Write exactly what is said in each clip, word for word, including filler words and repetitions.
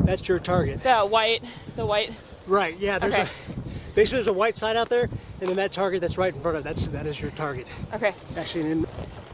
that's your target. The white, the white. Right. Yeah. There's okay. a, basically there's a white sign out there, and then that target that's right in front of that's that is your target. Okay. Actually, in.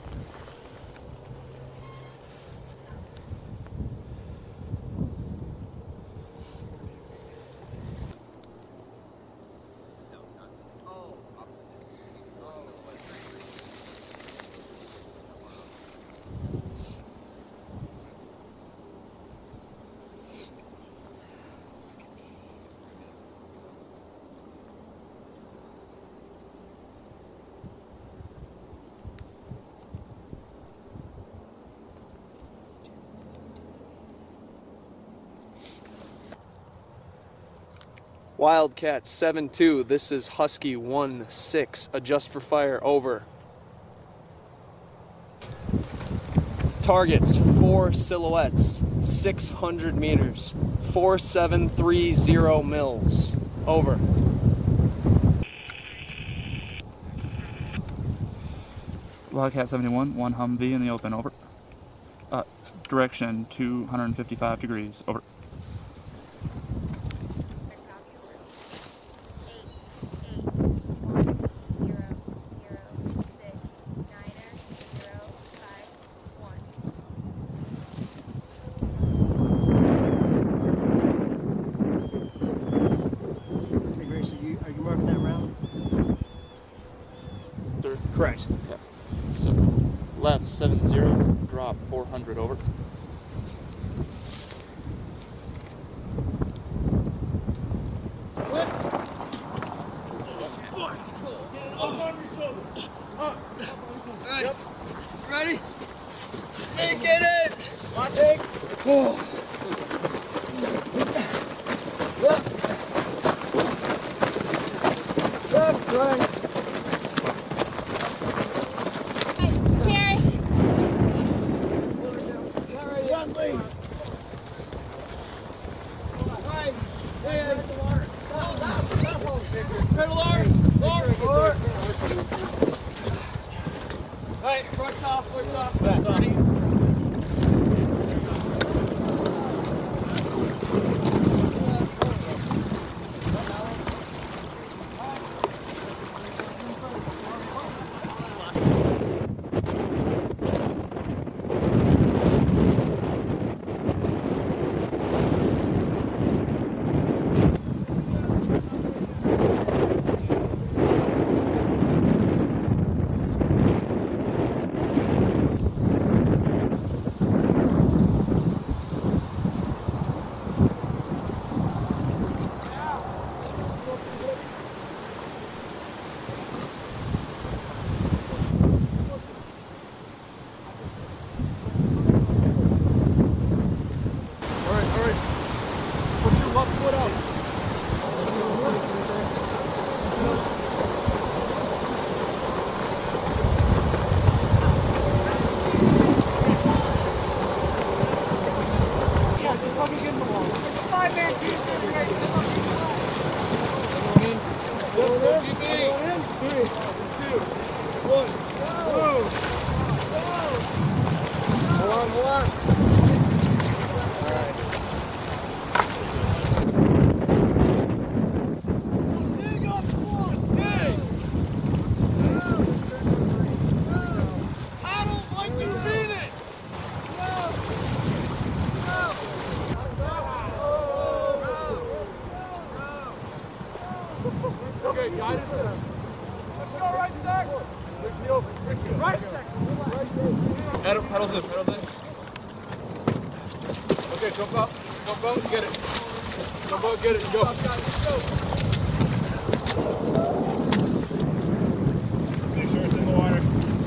Wildcat seven two, this is Husky one six, adjust for fire, over. Targets, four silhouettes, six hundred meters, four seven three zero mils, over. Wildcat seventy-one, one Humvee in the open, over. Uh, direction two hundred fifty-five degrees, over. Correct. Okay. So, left seven zero, drop four hundred, over. Ready? Ready? Hey, get it! Watch it! Oh. Left, right. Alright, first off, first off. That's on. Okay, guide it there. Let's go right stack. Right stack. Pedal, pedals in, pedals in. Okay, jump out. Jump out and get it. Jump out and get it and go. Make sure it's in the water.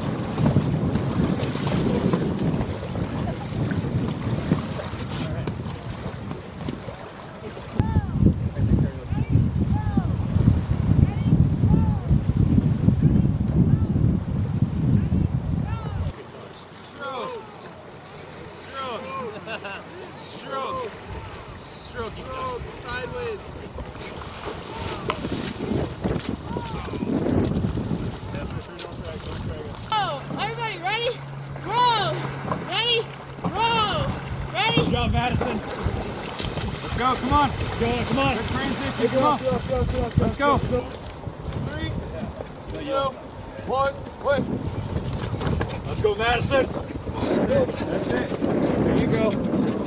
Stroke. Stroke. Stroke. Sideways. Oh, everybody ready? Row. Ready? Row. Ready? Good job, Madison. go, come on. Go, come on. Good transition, come on. Let's go. Three, two, one, wait. Let's go, Madison. That's it. There you go.